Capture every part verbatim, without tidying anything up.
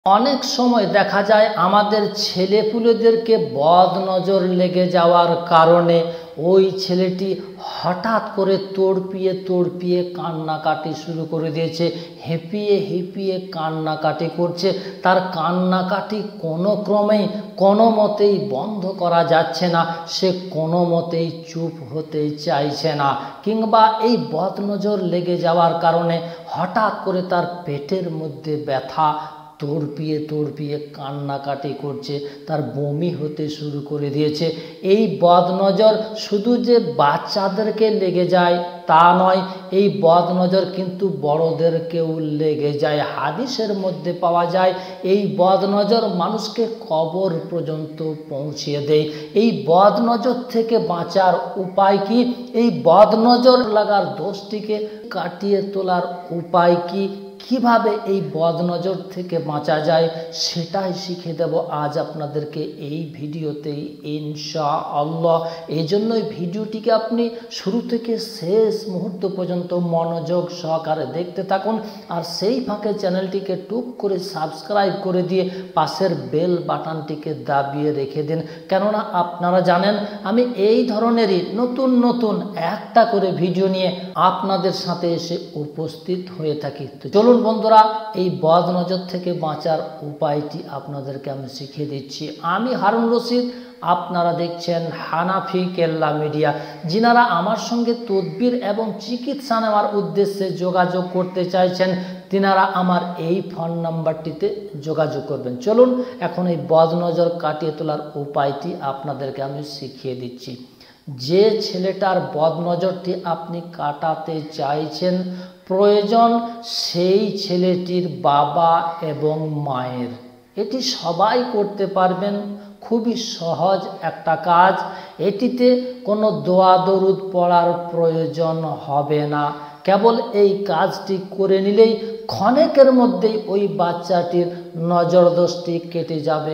অনেক সময় দেখা যায় আমাদের ছেলেপুলেদেরকে বদ নজর লেগে যাওয়ার কারণে ওই ছেলেটি হঠাৎ করে তড়পিয়ে তড়পিয়ে কান্নাকাটি শুরু করে দিয়েছে, হেঁপিয়ে হেঁপিয়ে কান্নাকাটি করছে। তার কান্নাকাটি কোনো ক্রমেই কোনো মতেই বন্ধ করা যাচ্ছে না, সে কোনো মতেই চুপ হতে চাইছে না। কিংবা এই বদ নজর লেগে যাওয়ার কারণে হঠাৎ করে তার পেটের মধ্যে ব্যথা, তড়পিয়ে তড়পিয়ে কান্নাকাটি করছে, তার বমি হতে শুরু করে দিয়েছে। এই বদনজর শুধু যে বাচ্চাদেরকে লেগে যায় তা নয়, এই বদনজর কিন্তু বড়দেরকেও লেগে যায়। হাদিসের মধ্যে পাওয়া যায় এই বদনজর মানুষকে কবর পর্যন্ত পৌঁছিয়ে দেয়। এই বদনজর থেকে বাঁচার উপায় কি? এই বদনজর লাগার দোষটিকে কাটিয়ে তোলার উপায় কি? কিভাবে এই বদনজর থেকে বাঁচা যায় সেটাই শিখে দেব আজ আপনাদেরকে এই ভিডিওতেই ইনশাআল্লাহ। এই জন্যই ভিডিওটিকে আপনি শুরু থেকে শেষ মুহূর্ত পর্যন্ত মনোযোগ সহকারে দেখতে থাকুন, আর সেই ফাঁকে চ্যানেলটিকে টুক করে সাবস্ক্রাইব করে দিয়ে পাশের বেল বাটনটিকে দাবিয়ে রেখে দিন। কেননা আপনারা জানেন আমি এই ধরনেরই নতুন নতুন একটা করে ভিডিও নিয়ে আপনাদের সাথে এসে উপস্থিত হয়ে থাকি। তো চলুন বন্ধুরা, এই বদ নজর থেকে বাঁচার উপায়টি আপনাদেরকে আমি শিখিয়ে দিচ্ছি। আমি হারুন রশিদ, আপনারা দেখছেন হানাফি কেল্লা মিডিয়া। যিনারা আমার সঙ্গে তদবির এবং চিকিৎসা নেওয়ার উদ্দেশ্যে যোগাযোগ করতে চাইছেন তিনারা আমার এই ফোন নাম্বারটিতে যোগাযোগ করবেন। চলুন এখন এই বদ নজর কাটিয়ে তোলার উপায়টি আপনাদেরকে আমি শিখিয়ে দিচ্ছি। যে ছেলেটার বদ নজরটি আপনি কাটাতে চাইছেন, প্রয়োজন সেই ছেলেটির বাবা এবং মায়ের। এটি সবাই করতে পারবেন, খুবই সহজ একটা কাজ। এটিতে কোনো দোয়া দরুদ পড়ার প্রয়োজন হবে না। কেবল এই কাজটি করে নিলেই ক্ষণেকের মধ্যেই ওই বাচ্চাটির নজর দোষটি কেটে যাবে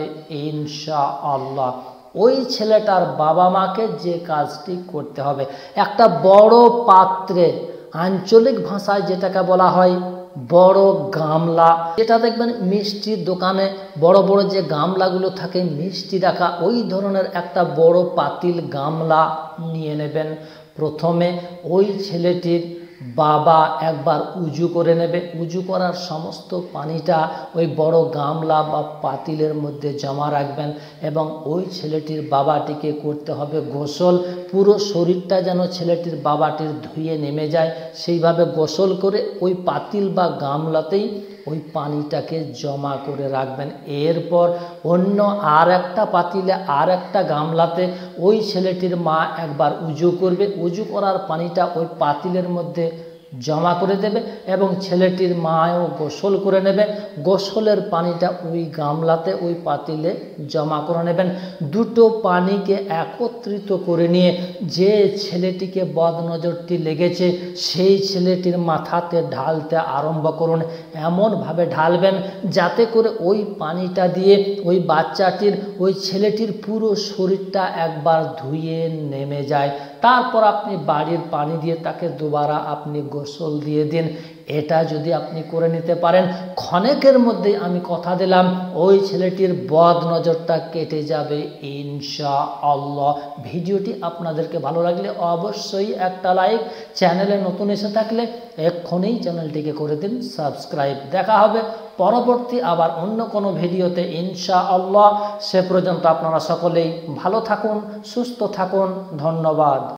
ইনশাআল্লাহ। ওই ছেলেটার বাবা মাকে যে কাজটি করতে হবে, একটা বড় পাত্রে, আঞ্চলিক ভাষায় যেটাকে বলা হয় বড় গামলা, যেটা দেখবেন মিষ্টির দোকানে বড় বড় যে গামলাগুলো থাকে মিষ্টি রাখা, ওই ধরনের একটা বড় পাতিল গামলা নিয়ে নেবেন। প্রথমে ওই ছেলেটির বাবা একবার উজু করে নেবে। উজু করার সমস্ত পানিটা ওই বড় গামলা বা পাতিলের মধ্যে জমা রাখবেন এবং ওই ছেলেটির বাবাটিকে করতে হবে গোসল। পুরো শরীরটা যেন ছেলেটির বাবাটির ধুয়ে নেমে যায়, সেইভাবে গোসল করে ওই পাতিল বা গামলাতেই ওই পানিটাকে জমা করে রাখবেন। এরপর অন্য আর একটা পাতিলে আর একটা গামলাতে ওই ছেলেটির মা একবার উজু করবে। উজু করার পানিটা ওই পাতিলের মধ্যে জমা করে দেবে এবং ছেলেটির মাও গোসল করে নেবে। গোসলের পানিটা ওই গামলাতে ওই পাতিলে জমা করে নেবেন। দুটো পানিকে একত্রিত করে নিয়ে যে ছেলেটিকে বদনজরটি লেগেছে সেই ছেলেটির মাথাতে ঢালতে আরম্ভ করুন। এমনভাবে ঢালবেন যাতে করে ওই পানিটা দিয়ে ওই বাচ্চাটির, ওই ছেলেটির পুরো শরীরটা একবার ধুয়ে নেমে যায়। তারপর আপনি বাড়ির পানি দিয়ে তাকে দুবারা আপনি গোসল দিয়ে দিন। এটা যদি আপনি করে নিতে পারেন, ক্ষণেকের মধ্যেই আমি কথা দিলাম ওই ছেলেটির বদ নজরটা কেটে যাবে ইনশাআল্লাহ। ভিডিওটি আপনাদেরকে ভালো লাগলে অবশ্যই একটা লাইক, চ্যানেলে নতুন এসে থাকলে এক্ষুনি চ্যানেলটিকে করে দিন সাবস্ক্রাইব। দেখা হবে পরবর্তী আবার অন্য কোনো ভিডিওতে ইনশাআল্লাহ। সে পর্যন্ত আপনারা সকলেই ভালো থাকুন, সুস্থ থাকুন। ধন্যবাদ।